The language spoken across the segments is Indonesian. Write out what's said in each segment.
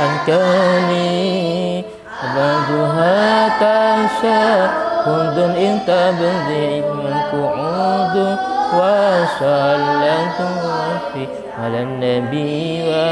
أنكاني أبدها تشهد إن تبذل القعود وصلاة وفي على النبي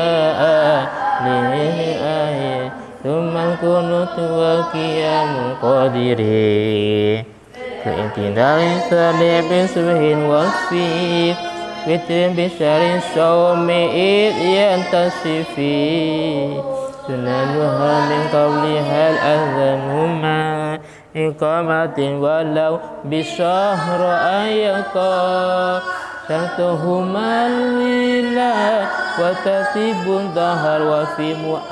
وآله آية ثم القنوت وقيام قدره كإنتدار صالح بصبح وفي وتر بشر الصوم إذ ينتصفي سننها من قولها الأذنهما إقامة ولو بشهر أيقا شرطهما الولا وترتيب ظهر وفي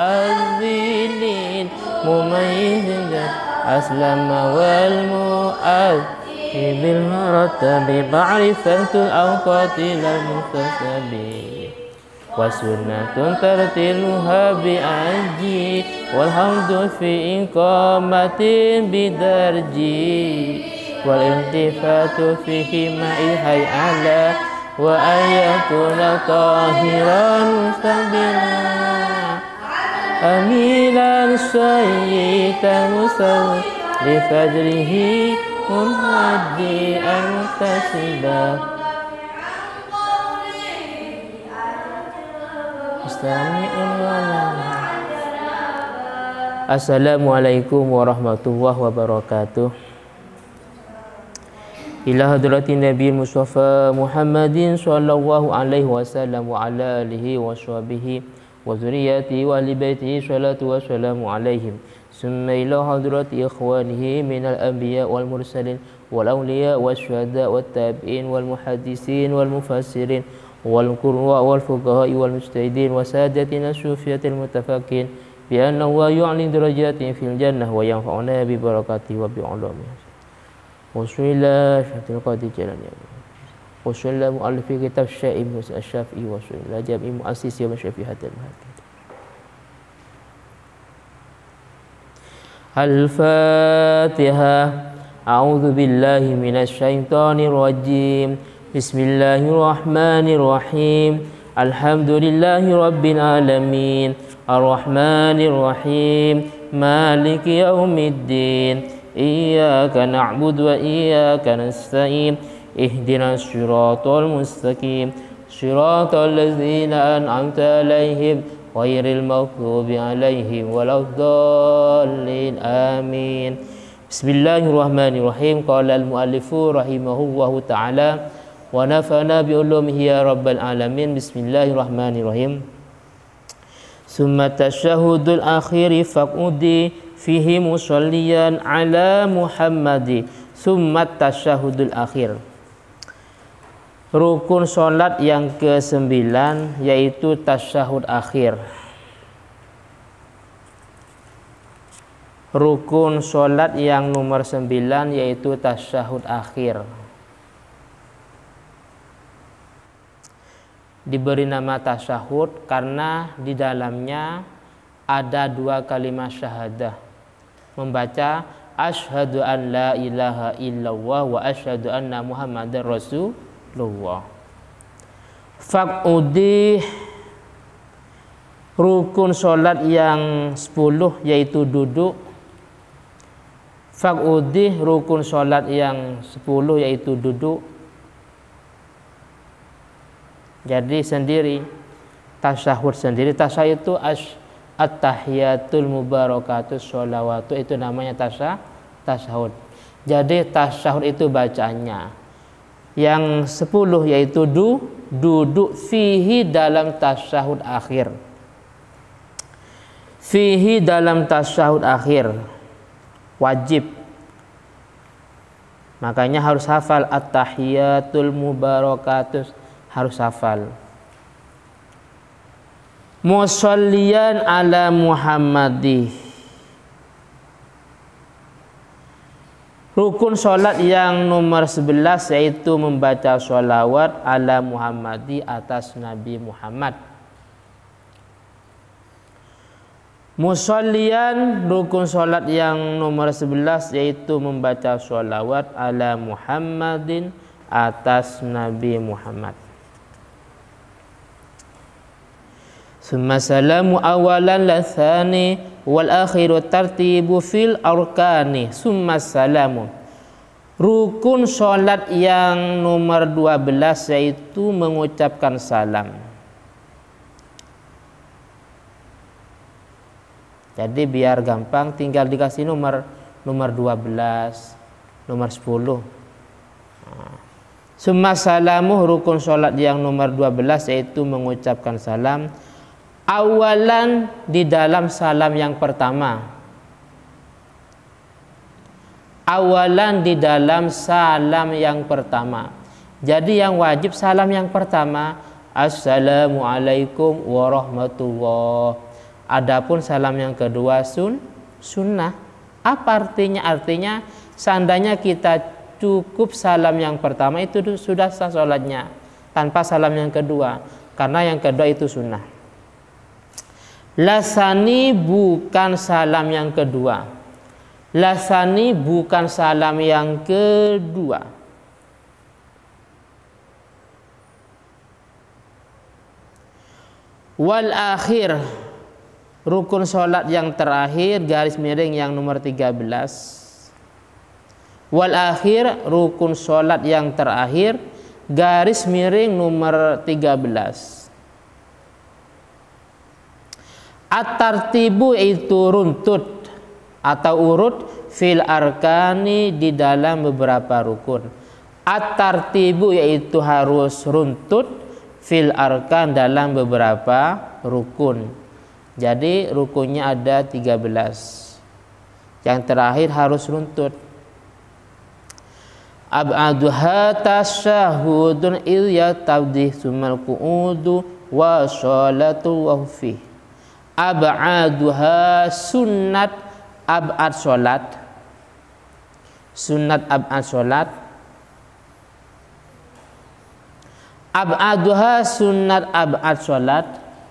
مؤذن مميز أسلم والمؤذن بالمرتب معرفة الأوقات المكتسب وسنة ترتيلها بأجي والحمد في إقامة بدرجي والالتفات فيه معي على وأن يكون طاهرا مستقبلا أمينا سيئا مسوى لفجره منهدئا مكتسبا Assalamualaikum warahmatullahi wabarakatuh. Ila hadratin Nabi Mustafa Muhammadin sallallahu alaihi wasallam wa ala alihi wa sahbihi wa zuriyati wa ahli baitihi salatu wassalamu alaihim. Summa ila hadrati ikhwanihi minal anbiya wal mursalin wal awliya wasyuhada wat tabi'in wal muhaddisin wal mufassirin wal qurra wal fuqaha wal mujtahidin wa sadatina sufiyatil mutafaqin bi anna wa yu'li darajatin fil jannah wa yanfa'una bi barakati wa bi ulumi Bismillah syafatul qadir jalannya wa sallallahu alaihi kitab syai'i asy-syafi'i wa sallallahu jami' muassis wa syafi'atul mahdi Al-Fatihah. A'udzu billahi minasy syaithanir rajim. Bismillahirrahmanirrahim. Alhamdulillahi rabbil alamin. Arrahmanir rahim. Maliki yaumiddin. Iyyaka na'budu wa iyyaka nasta'in. Ihdinas siratal mustaqim. Siratal ladzina an'amta 'alaihim ghairil maghdubi 'alaihim waladdallin. Amin. Bismillahirrahmanirrahim. Qala al-muallifu rahimahullahu ta'ala wa nafa'ana bi ulumihi ya rabbal alamin. Bismillahirrahmanirrahim. Summa tasyahudul akhiri faqudi fihi musalliyan ala Muhammadi. Summa tasyahudul akhir. Rukun solat yang ke-9 yaitu tasyahud akhir. Rukun solat yang nomor 9 yaitu tasyahud akhir. Diberi nama tasyahud karena di dalamnya ada 2 kalimat syahadah. Membaca asyhadu an la ilaha illallah wa asyhadu anna muhammadar rasulullah. Faqudi rukun solat yang 10 yaitu duduk. Faqudi rukun solat yang 10 yaitu duduk. Jadi sendiri tasyahud sendiri. Tasyahud itu at-tahiyatul mubarakatus sholawatu, itu namanya tasyahud. Jadi tasyahud itu bacaannya. Yang 10 yaitu duduk fihi dalam tasyahud akhir. Fihi dalam tasyahud akhir wajib. Makanya harus hafal at-tahiyatul mubarakatus, harus hafal. Musalliyan ala Muhammadi. Rukun solat yang nomor 11 yaitu membaca sholawat ala Muhammadi, atas Nabi Muhammad. Musalliyan rukun solat yang nomor 11 yaitu membaca sholawat ala Muhammadin, atas Nabi Muhammad. Summa salamu awalan la tsani wal akhiru tartibu fil arkani. Summa salamu. Rukun sholat yang nomor 12 yaitu mengucapkan salam. Jadi biar gampang tinggal dikasih nomor 12, nomor 10. Summa salamu, rukun sholat yang nomor 12 yaitu mengucapkan salam. Awalan, di dalam salam yang pertama. Awalan, di dalam salam yang pertama. Jadi yang wajib salam yang pertama, Assalamualaikum warahmatullah. Adapun salam yang kedua sunnah. Apa artinya? Artinya seandainya kita cukup salam yang pertama itu sudah sah sholatnya tanpa salam yang kedua, karena yang kedua itu sunnah. Lasani bukan salam yang kedua. Lasani bukan salam yang kedua. Wal akhir, rukun sholat yang terakhir, garis miring yang nomor 13. Wal akhir, rukun sholat yang terakhir, garis miring nomor 13. At-tartibu itu runtut atau urut, fil arkani di dalam beberapa rukun. At-tartibu yaitu harus runtut, fil arkan dalam beberapa rukun. Jadi rukunnya ada 13. Yang terakhir harus runtut. Ab'aduha tasyahudun ilya tabdih sumal qu'udu wa sholatu wahfih. Ab'aduha sunnat ab'ad sholat. Sunnat ab'ad sholat. Ab'aduha sunnat ab'ad sholat.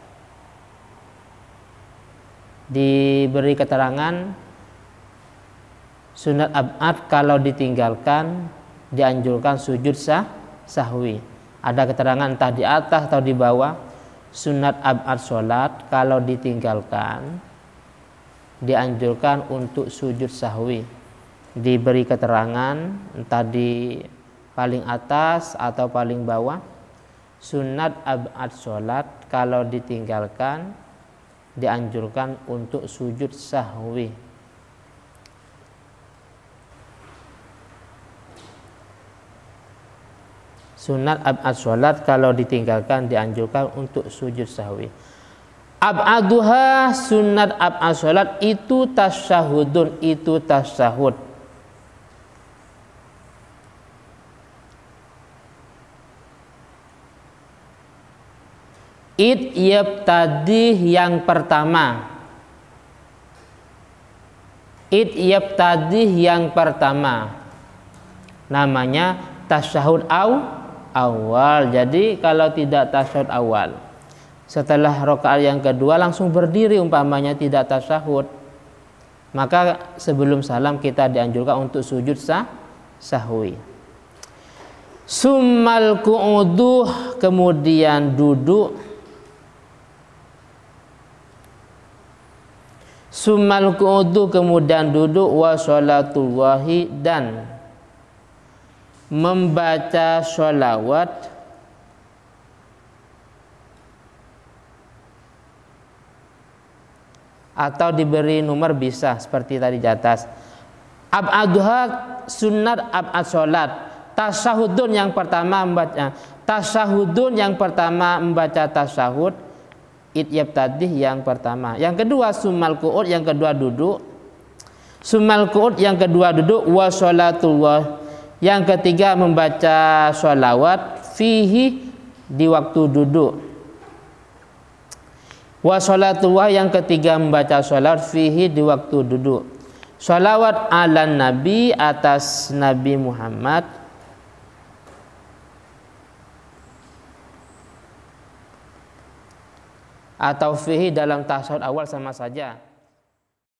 Diberi keterangan sunat ab'ad kalau ditinggalkan dianjurkan sujud sahwi. Ada keterangan entah di atas atau di bawah. Sunat ab'ad sholat kalau ditinggalkan dianjurkan untuk sujud sahwi. Diberi keterangan entah di paling atas atau paling bawah. Sunat ab'ad sholat kalau ditinggalkan dianjurkan untuk sujud sahwi. Sunat ab'ad sholat kalau ditinggalkan dianjurkan untuk sujud sahwi. Ab'aduha sunat ab'ad sholat itu tasyahudun, itu tasyahud. Yabtadih yang pertama. Yabtadih yang pertama. Namanya tasyahud awal. Jadi kalau tidak tasyahud awal, setelah rakaat yang kedua langsung berdiri umpamanya tidak tasyahud, maka sebelum salam kita dianjurkan untuk sujud sahwi. Summal qu'udu, kemudian duduk. Summal qu'udu, kemudian duduk. Wa sholatullahi, dan membaca sholawat atau diberi nomor bisa seperti tadi di atas. Ab'aduha sunat ab'ad sholat. Tasyahudun yang pertama membaca tasyahudun, yang pertama membaca tasyahud. Yabtadih yang pertama. Yang kedua summal qu'ud, yang kedua duduk. Summal qu'ud, yang kedua duduk. Wa sholatullah, yang ketiga membaca sholawat, fihi, di waktu duduk. Wa sholatullah, yang ketiga membaca sholawat, fihi, di waktu duduk. Sholawat ala nabi, atas Nabi Muhammad. Atau fihi dalam tasyahud awal sama saja.